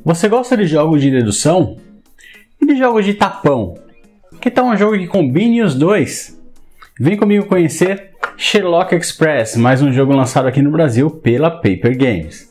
Você gosta de jogos de dedução? E de jogos de tapão? Que tal um jogo que combine os dois? Vem comigo conhecer Sherlock Express, mais um jogo lançado aqui no Brasil pela Paper Games.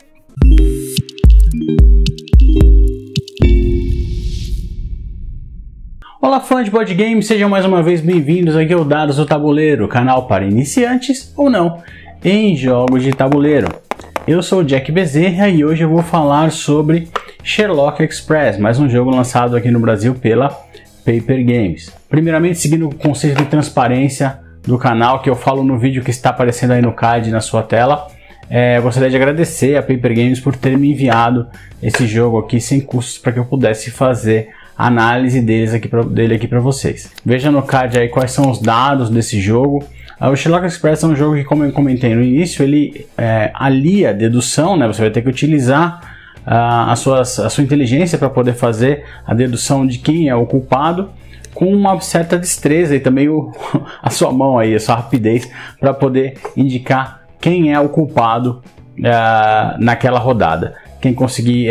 Olá, fãs de board games, sejam mais uma vez bem-vindos aqui ao Dados do Tabuleiro, canal para iniciantes ou não em jogos de tabuleiro. Eu sou o Jack Bezerra e hoje eu vou falar sobre Sherlock Express, mais um jogo lançado aqui no Brasil pela Paper Games. Primeiramente, seguindo o conceito de transparência do canal que eu falo no vídeo que está aparecendo aí no card na sua tela, gostaria de agradecer a Paper Games por ter me enviado esse jogo aqui sem custos para que eu pudesse fazer a análise dele aqui para vocês. Veja no card aí quais são os dados desse jogo. O Sherlock Express é um jogo que, como eu comentei no início, ele alia a dedução, né? Você vai ter que utilizar a sua inteligência para poder fazer a dedução de quem é o culpado, com uma certa destreza e também a sua mão aí, a sua rapidez para poder indicar quem é o culpado naquela rodada. Quem conseguir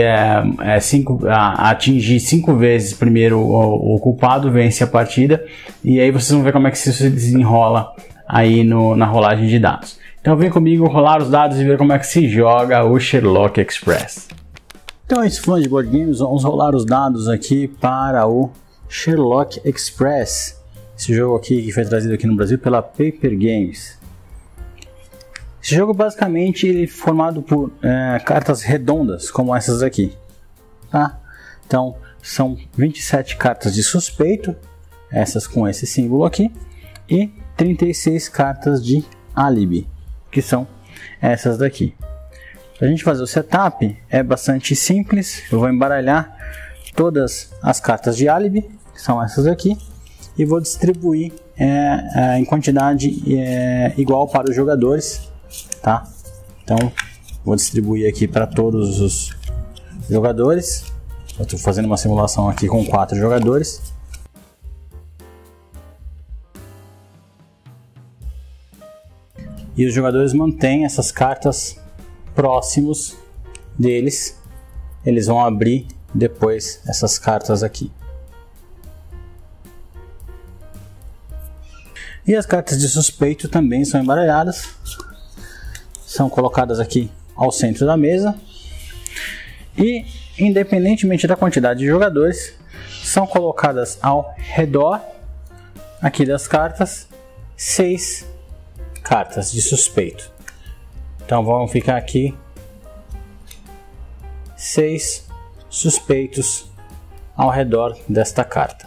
atingir 5 vezes primeiro o culpado vence a partida, e aí vocês vão ver como é que isso se desenrola aí na rolagem de dados. Então vem comigo rolar os dados e ver como é que se joga o Sherlock Express. Então é isso, fãs de board games, vamos rolar os dados aqui para o Sherlock Express, esse jogo aqui que foi trazido aqui no Brasil pela Paper Games. Esse jogo basicamente ele é formado por cartas redondas, como essas aqui, tá? Então são 27 cartas de suspeito, essas com esse símbolo aqui, e 36 cartas de álibi, que são essas daqui. Para a gente fazer o setup é bastante simples. Eu vou embaralhar todas as cartas de álibi, que são essas aqui, e vou distribuir em quantidade igual para os jogadores, tá? Então vou distribuir aqui para todos os jogadores. Eu estou fazendo uma simulação aqui com 4 jogadores. E os jogadores mantêm essas cartas próximos deles. Eles vão abrir depois essas cartas aqui. E as cartas de suspeito também são embaralhadas. São colocadas aqui ao centro da mesa. E, independentemente da quantidade de jogadores, são colocadas ao redor aqui das cartas 6 cartas de suspeito. Então vão ficar aqui 6 suspeitos ao redor desta carta.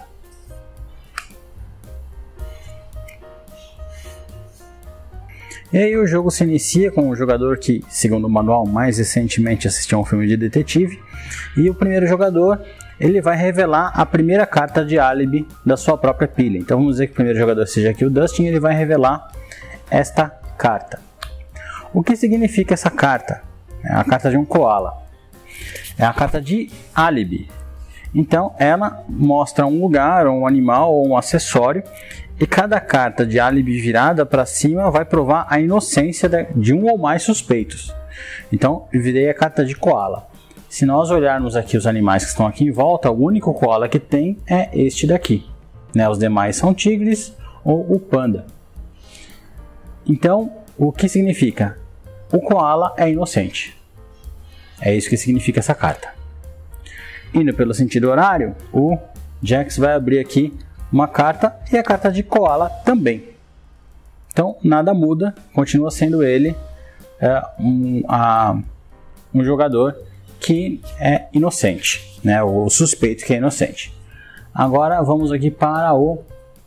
E aí o jogo se inicia com um jogador que, segundo o manual, mais recentemente assistiu a um filme de detetive, e o primeiro jogador ele vai revelar a primeira carta de álibi da sua própria pilha. Então vamos dizer que o primeiro jogador seja aqui o Dustin, ele vai revelar esta carta. O que significa essa carta? É a carta de um koala. É a carta de álibi. Então ela mostra um lugar, ou um animal, ou um acessório, e cada carta de álibi virada para cima vai provar a inocência de um ou mais suspeitos. Então eu virei a carta de koala. Se nós olharmos aqui os animais que estão aqui em volta, o único koala que tem é este daqui, né? Os demais são tigres ou o panda. Então, o que significa? O koala é inocente. É isso que significa essa carta. Indo pelo sentido horário, o Jax vai abrir aqui uma carta e a carta de koala também. Então, nada muda, continua sendo ele um jogador que é inocente, né? O suspeito que é inocente. Agora vamos aqui para o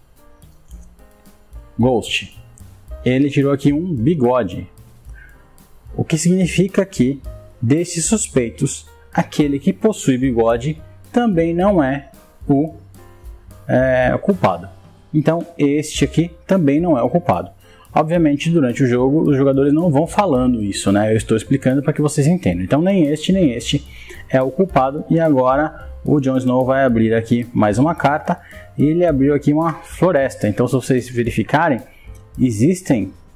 Ghost. Ele tirou aqui um bigode, o que significa que desses suspeitos, aquele que possui bigode também não é o culpado. Então este aqui também não é o culpado. Obviamente durante o jogo os jogadores não vão falando isso, né? Eu estou explicando para que vocês entendam. Então nem este é o culpado. E agora o Jon Snow vai abrir aqui mais uma carta, e ele abriu aqui uma floresta. Então se vocês verificarem, existem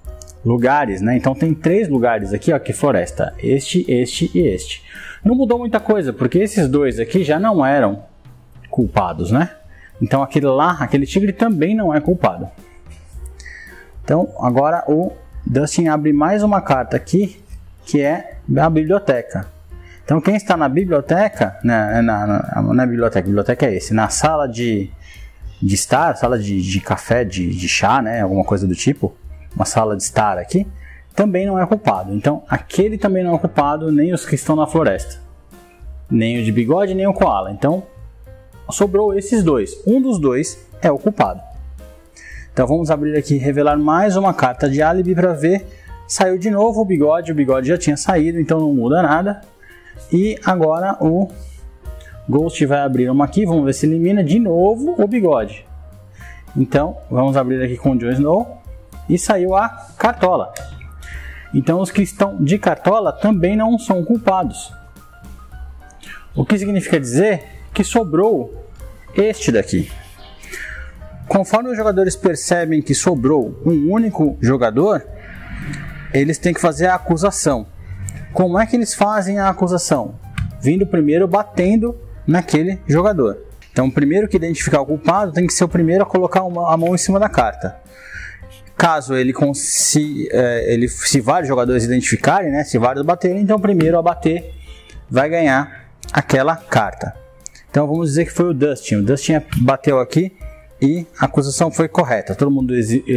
lugares, né? Então tem 3 lugares aqui, ó, que floresta. Este e este. Não mudou muita coisa, porque esses 2 aqui já não eram culpados, né? Então aquele tigre também não é culpado. Então agora o Dustin abre mais uma carta aqui, que é a biblioteca. Então quem está na biblioteca, na biblioteca é esse, na sala de estar, sala de café, de chá, né, alguma coisa do tipo, uma sala de estar aqui, também não é culpado. Então aquele também não é culpado, nem os que estão na floresta, nem o de bigode, nem o koala. Então sobrou esses 2, um dos 2 é o culpado. Então vamos abrir aqui e revelar mais uma carta de álibi para ver. Saiu de novo o bigode já tinha saído, então não muda nada. E agora o Ghost vai abrir uma aqui, vamos ver se elimina de novo o bigode. Então vamos abrir aqui com o Jon Snow e saiu a cartola. Então os que estão de cartola também não são culpados. O que significa dizer que sobrou este daqui. Conforme os jogadores percebem que sobrou um único jogador, eles têm que fazer a acusação. Como é que eles fazem a acusação? Vindo primeiro batendo naquele jogador. Então o primeiro que identificar o culpado tem que ser o primeiro a colocar a mão em cima da carta. Caso se vários jogadores identificarem, né, se vários baterem, então o primeiro a bater vai ganhar aquela carta. Então vamos dizer que foi o Dustin. O Dustin bateu aqui e a acusação foi correta. Todo mundo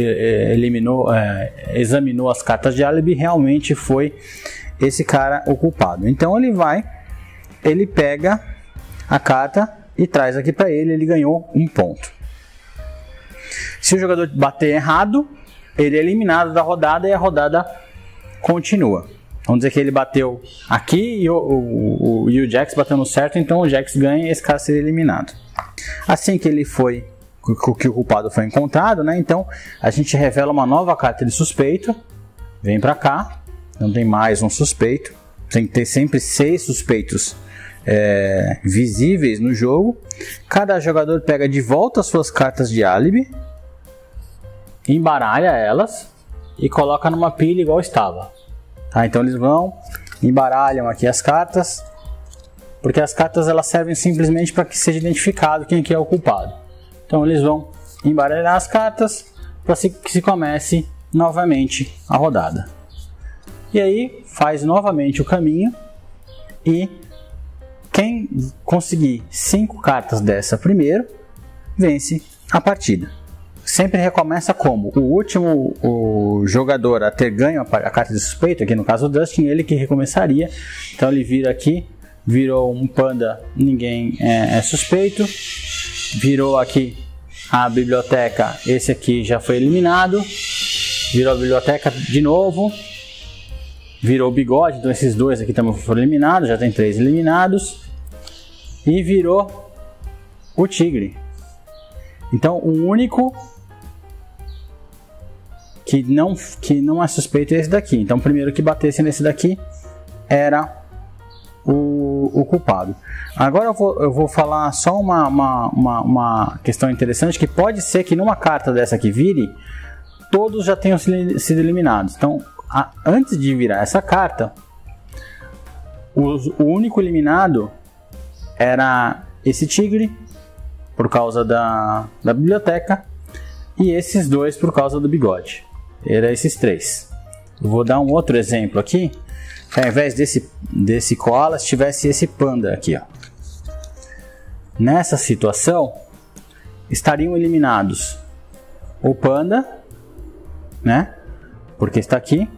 examinou as cartas de álibi, realmente foi esse cara o culpado. Então ele pega a carta e traz aqui para ele, ele ganhou 1 ponto. Se o jogador bater errado, ele é eliminado da rodada e a rodada continua. Vamos dizer que ele bateu aqui e o Jax bateu no certo, então o Jax ganha e esse cara seria eliminado. Assim que o culpado foi encontrado, né? Então a gente revela uma nova carta de suspeito. Vem pra cá. Não tem mais um suspeito. Tem que ter sempre 6 suspeitos visíveis no jogo. Cada jogador pega de volta as suas cartas de álibi, embaralha elas e coloca numa pilha igual estava. Tá? Então eles embaralham aqui as cartas, porque as cartas elas servem simplesmente para que seja identificado quem que é o culpado. Então eles vão embaralhar as cartas para que se comece novamente a rodada. E aí faz novamente o caminho e quem conseguir 5 cartas dessa primeiro vence a partida. Sempre recomeça como o jogador a ter ganho a carta de suspeito, aqui no caso o Dustin, ele que recomeçaria. Então ele vira aqui, virou um panda, ninguém é suspeito. Virou aqui a biblioteca, esse aqui já foi eliminado. Virou a biblioteca de novo. Virou o bigode, então esses 2 aqui também foram eliminados, já tem 3 eliminados. E virou o tigre. Então o único que não é suspeito é esse daqui. Então o primeiro que batesse nesse daqui era o culpado. Agora eu vou falar só uma questão interessante, que pode ser que numa carta dessa que vire, todos já tenham sido eliminados. Então antes de virar essa carta, o único eliminado era esse tigre, por causa da biblioteca, e esses 2 por causa do bigode. Era esses 3. Eu vou dar um outro exemplo aqui, que ao invés desse koala tivesse esse panda aqui, ó. Nessa situação estariam eliminados o panda, né, porque está aqui,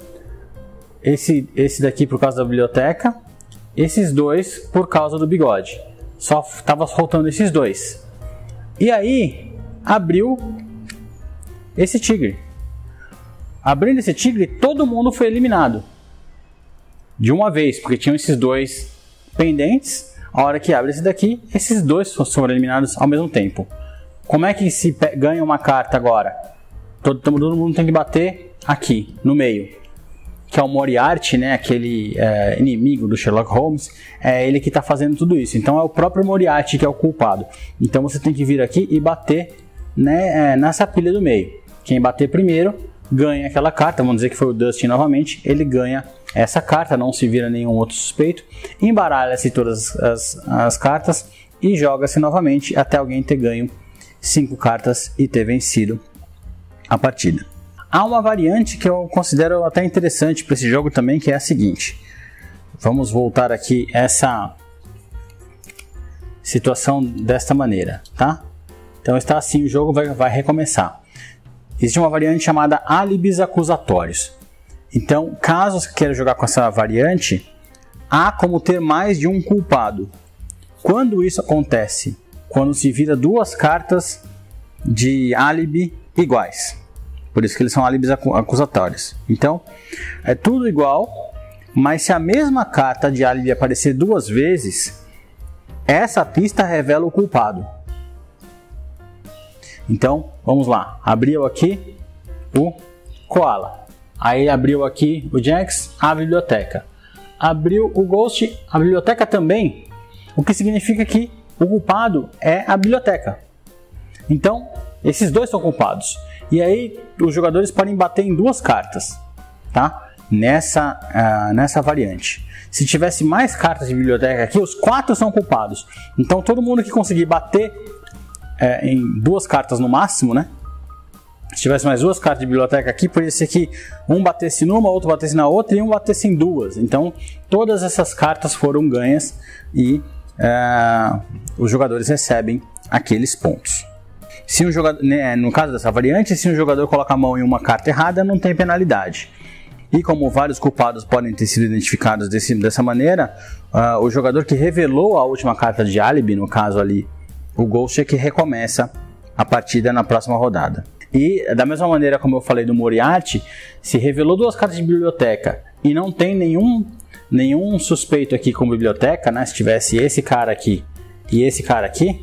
esse daqui por causa da biblioteca, esses 2 por causa do bigode. Só estava faltando esses 2. E aí abriu esse tigre. Abrindo esse tigre, todo mundo foi eliminado de uma vez, porque tinham esses 2 pendentes. A hora que abre esse daqui, esses 2 foram eliminados ao mesmo tempo. Como é que se ganha uma carta agora? Todo mundo tem que bater aqui no meio, que é o Moriarty, né? Aquele inimigo do Sherlock Holmes. É ele que está fazendo tudo isso. Então é o próprio Moriarty que é o culpado. Então você tem que vir aqui e bater, né, nessa pilha do meio. Quem bater primeiro ganha aquela carta, vamos dizer que foi o Dustin novamente, ele ganha essa carta, não se vira nenhum outro suspeito, embaralha-se todas as cartas e joga-se novamente até alguém ter ganho 5 cartas e ter vencido a partida. Há uma variante que eu considero até interessante para esse jogo também, que é a seguinte. Vamos voltar aqui essa situação desta maneira, tá? Então está assim, o jogo vai recomeçar. Existe uma variante chamada álibis acusatórios. Então, caso você queira jogar com essa variante, há como ter mais de um culpado. Quando isso acontece? Quando se vira 2 cartas de álibi iguais. Por isso que eles são álibis acusatórios. Então, é tudo igual, mas se a mesma carta de álibi aparecer 2 vezes, essa pista revela o culpado. Então, vamos lá. Abriu aqui o Koala. Aí abriu aqui o Jax, a biblioteca. Abriu o Ghost, a biblioteca também. O que significa que o culpado é a biblioteca. Então, esses dois são culpados. E aí, os jogadores podem bater em 2 cartas, tá? Nessa variante. Se tivesse mais cartas de biblioteca aqui, os 4 são culpados. Então, todo mundo que conseguir bater em 2 cartas no máximo, né? Se tivesse mais 2 cartas de biblioteca aqui, poderia ser que um batesse numa, outro batesse na outra e um batesse em 2. Então, todas essas cartas foram ganhas e os jogadores recebem aqueles pontos. Se um jogador, no caso dessa variante, se um jogador coloca a mão em uma carta errada, não tem penalidade. E como vários culpados podem ter sido identificados dessa maneira, o jogador que revelou a última carta de álibi, no caso ali o Ghost, é que recomeça a partida na próxima rodada. E da mesma maneira como eu falei do Moriarty, se revelou 2 cartas de biblioteca e não tem nenhum suspeito aqui com biblioteca, né? Se tivesse esse cara aqui e esse cara aqui,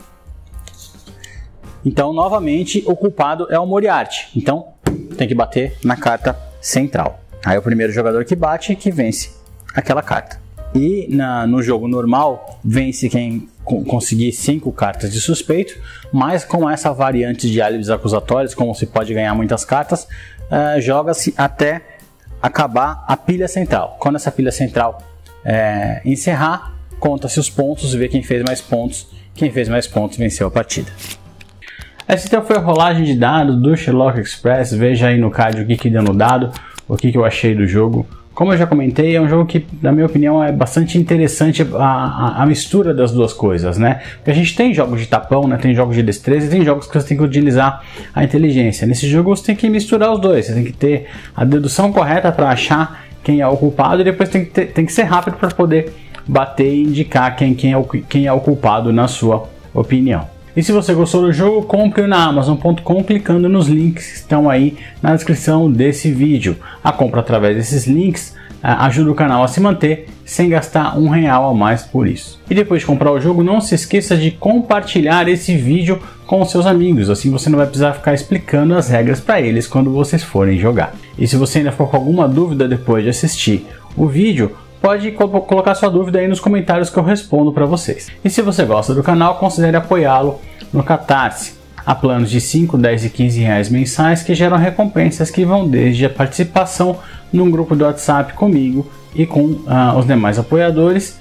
então novamente o culpado é o Moriarty. Então tem que bater na carta central. Aí o primeiro jogador que bate que vence aquela carta. E no jogo normal vence quem conseguir 5 cartas de suspeito, mas com essa variante de álibis acusatórios, como se pode ganhar muitas cartas, joga-se até acabar a pilha central. Quando essa pilha central encerrar, conta-se os pontos e vê quem fez mais pontos. Quem fez mais pontos venceu a partida. Essa então foi a rolagem de dados do Sherlock Express. Veja aí no card o que deu no dado, o que eu achei do jogo. Como eu já comentei, é um jogo que, na minha opinião, é bastante interessante a mistura das duas coisas, né? Porque a gente tem jogos de tapão, né? Tem jogos de destreza e tem jogos que você tem que utilizar a inteligência. Nesse jogo você tem que misturar os dois, você tem que ter a dedução correta para achar quem é o culpado e depois tem que ser rápido para poder bater e indicar quem é o culpado na sua opinião. E se você gostou do jogo, compre-o na Amazon.com clicando nos links que estão aí na descrição desse vídeo. A compra através desses links ajuda o canal a se manter sem gastar R$1 a mais por isso. E depois de comprar o jogo, não se esqueça de compartilhar esse vídeo com seus amigos, assim você não vai precisar ficar explicando as regras para eles quando vocês forem jogar. E se você ainda ficou com alguma dúvida depois de assistir o vídeo, pode colocar sua dúvida aí nos comentários que eu respondo para vocês. E se você gosta do canal, considere apoiá-lo no Catarse. Há planos de 5, 10 e 15 reais mensais que geram recompensas que vão desde a participação num grupo do WhatsApp comigo e com os demais apoiadores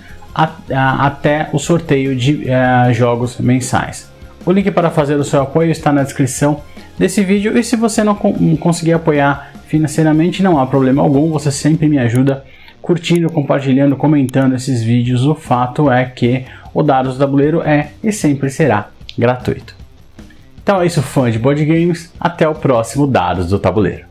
até o sorteio de jogos mensais. O link para fazer o seu apoio está na descrição desse vídeo e se você não conseguir apoiar financeiramente, não há problema algum, você sempre me ajuda curtindo, compartilhando, comentando esses vídeos. O fato é que o Dados do Tabuleiro é e sempre será gratuito. Então é isso, fã de board games, até o próximo Dados do Tabuleiro.